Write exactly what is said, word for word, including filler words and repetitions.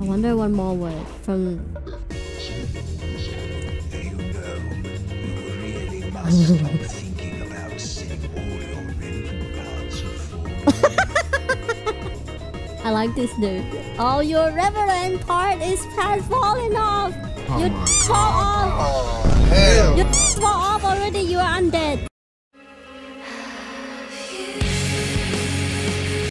wonder one more word from. You know, you really must stop thinking about setting all your rental cards for. I like this dude. Oh, your reverend part is has fallen off. Oh you my fall off. Oh, hell